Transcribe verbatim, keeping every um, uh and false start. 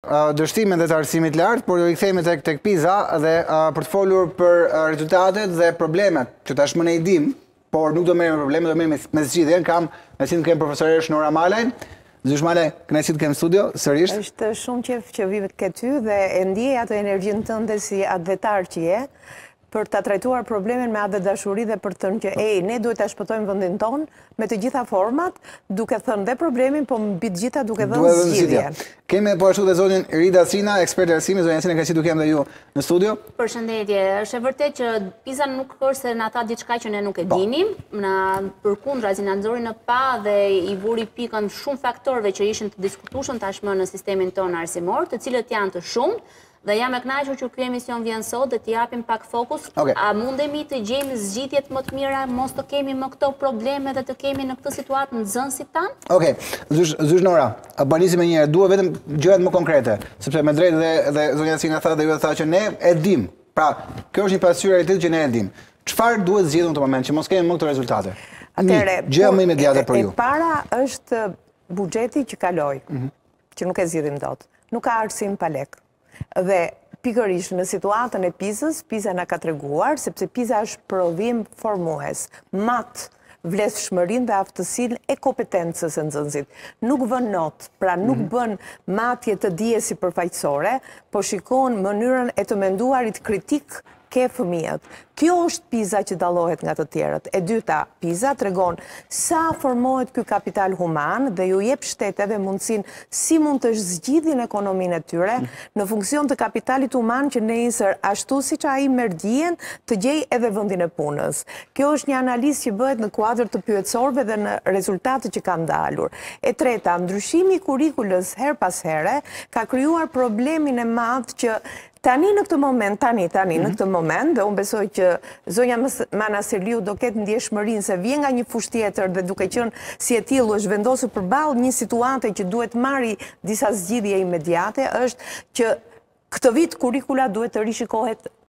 dështimet dhe të arsimit lartë, por do i kthehemi tek tek PISA dhe për të folur për rezultatet dhe problemet që tashmë ne i dim, por nuk do merrem me probleme, do merrem me zgjidhjen. Kam me si të kem profesoresh Nora Malaj. Zysh Malaj, kënaqësi të kem studio sërish. Është shumë qejf që vi ke ty dhe e ndjej atë energjinë tënde si advetar që je, për ta trajtuar problemin me atë dashuri dhe për të thënë që ej, ne duhet ta shpëtojmë vendin ton me të gjitha format, duke thënë dhe problemin, po mbi të gjitha duke dhënë zgjidhje. Kemi po ashtu dhe zonin Rida Sina, ekspert e arsimit, zonja Sina, ka si duke jam dhe ju në studio. Përshëndetje, është e vërtet që PISA nuk është se na tha diçka që ne nuk e dinim, na përkundrazi na nxori në pa dhe i vuri pikën shumë faktorëve që ishin të diskutueshëm tashmë në sistemin tonë arsimor, të cilët janë të shumtë. Dhe jam e kënaqur që ky emision vjen sot dhe t'i japim pak fokus. Okay. A mundemi të gjejmë zgjidhjet më të mira, mos të kemi më këto probleme dhe të kemi në këtë situatë nxënësit tanë? Okej, okay. Zysh Nora, banisim me një herë, dua vetëm gjërat më konkrete, sepse me drejtë dhe dhe zonja Sina tha dhe ju tha që ne e dim. Pra, kjo është një pasqyrë realitet që ne e dim. Çfarë duhet zgjidhur në këtë moment që mos kemi më këto rezultate? Atëherë, gjëja më imediate për ju. E para është buxheti që kaloi, mm -hmm. që nuk e zgjidhim dot. Nuk ka arsim pa lek. Dhe pikërisht në situatën e PISA-s, PISA na ka treguar, sepse PISA është provim formues, mat vlefshmërinë dhe aftësinë e kompetencës së nxënësit. Nuk vën not, pra nuk bën matje të dijes përfaqësore, po shikon mënyrën e të menduarit kritik ke fëmijët. Kjo është PISA që dallohet nga të tjerët. E dyta, PISA tregon sa formohet ky kapital human dhe ju jep shteteve mundësinë si mund të zgjidhin ekonominë e tyre në funksion të kapitalit human që nesër ashtu siç ai merr dijen të gjej edhe vendin e punës. Kjo është një analizë që bëhet në kuadër të pyetësorëve dhe në rezultatet që kanë dalur. E treta, ndryshimi i kurikulës her pas here ka krijuar problemin e madh që Tani në këtë moment, tani, tani, mm -hmm. në këtë moment, dhe unë besoj që zonja Mana Serliu do ketë ndjeshmërinë se vjen nga një fushë tjetër dhe duke qenë si e tillë është vendosur përballë një situate që duhet marri disa zgjidhje imediate, është që këtë vit kurikula duhet të rishikohet